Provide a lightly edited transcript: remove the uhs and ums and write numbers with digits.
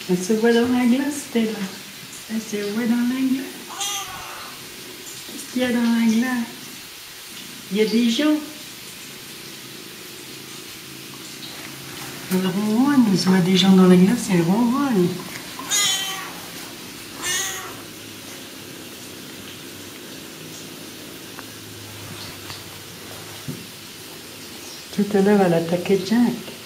Elle se voit dans la glace, Stella. Elle se voit dans la glace. Qu'est-ce qu'il y a dans la glace? Il y a des gens. Elle ronronne, elle se voit des gens dans la glace, elle ronronne. Tout à l'heure, elle attaquait Jack.